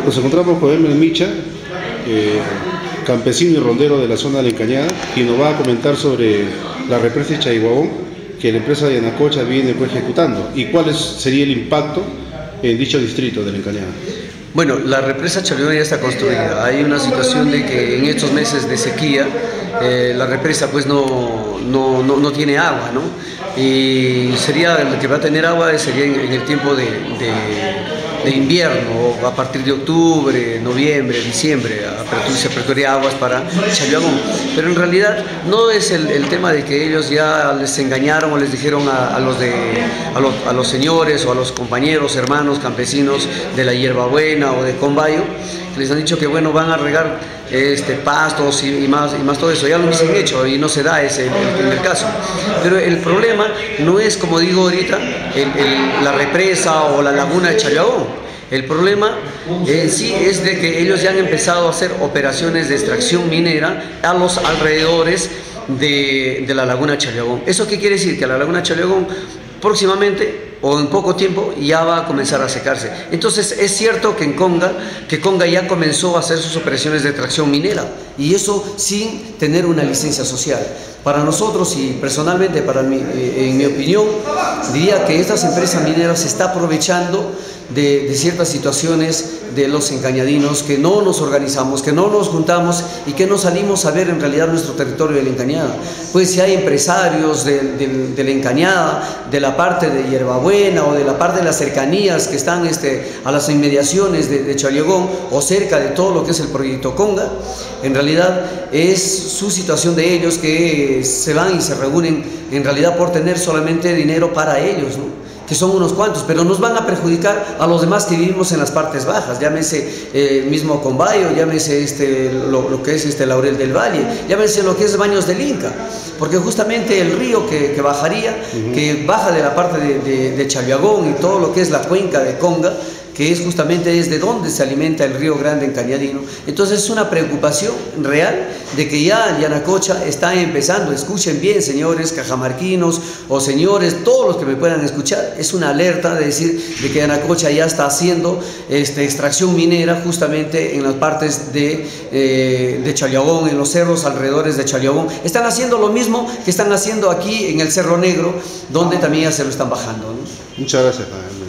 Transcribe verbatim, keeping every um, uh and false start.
Nos encontramos con Elmer Micha, eh, campesino y rondero de la zona de la Encañada, quien nos va a comentar sobre la represa de Chaihuabón que la empresa de Yanacocha viene pues, ejecutando y cuál es, sería el impacto en dicho distrito de la Encañada. Bueno, la represa Chaihuabón ya está construida. Hay una situación de que en estos meses de sequía eh, la represa pues no, no, no, no tiene agua, ¿no? Y sería, el que va a tener agua sería en, en el tiempo de, de, de invierno, a partir de octubre, noviembre, diciembre, apertura, se aperturaría aguas para Chaihuabón. Pero en realidad no es el, el tema de que ellos ya les engañaron o les dijeron a, a, los de, a, los, a los señores o a los compañeros, hermanos, campesinos de la Hierbabuena o de Combayo, que les han dicho que bueno, van a regar este, pastos y, y, más, y más todo eso. Ya lo hubiesen hecho y no se da ese el, el, el caso. Pero el problema no es, como digo ahorita, el, el, la represa o la laguna de Chaihuabón. El problema en sí es de que ellos ya han empezado a hacer operaciones de extracción minera a los alrededores de, de la laguna Chaihuabón. ¿Eso qué quiere decir? Que la laguna Chaihuabón próximamente o en poco tiempo ya va a comenzar a secarse. Entonces es cierto que en Conga, que Conga ya comenzó a hacer sus operaciones de extracción minera y eso sin tener una licencia social. Para nosotros y personalmente, para mí, en mi opinión, diría que estas empresas mineras se está aprovechando de, de ciertas situaciones de los encañadinos, que no nos organizamos, que no nos juntamos y que no salimos a ver en realidad nuestro territorio de la Encañada. Pues si hay empresarios de, de, de la Encañada, de la parte de Hierbabuena o de la parte de las cercanías que están este, a las inmediaciones de, de Chaihuabón o cerca de todo lo que es el proyecto Conga, en realidad es su situación de ellos que se van y se reúnen en realidad por tener solamente dinero para ellos, ¿no? Que son unos cuantos, pero nos van a perjudicar a los demás que vivimos en las partes bajas, llámese eh, mismo Combayo, llámese este, lo, lo que es este Laurel del Valle, llámese lo que es Baños del Inca, porque justamente el río que, que bajaría, uh-huh. que baja de la parte de, de, de Chaihuabón y todo lo que es la cuenca de Conga, que es justamente desde donde se alimenta el río Grande Encañadino. Entonces es una preocupación real de que ya Yanacocha está empezando. Escuchen bien, señores cajamarquinos o señores, todos los que me puedan escuchar, es una alerta de decir de que Yanacocha ya está haciendo este, extracción minera justamente en las partes de, eh, de Chaihuabón, en los cerros alrededores de Chaihuabón. Están haciendo lo mismo que están haciendo aquí en el Cerro Negro, donde también ya se lo están bajando, ¿no? Muchas gracias, padre.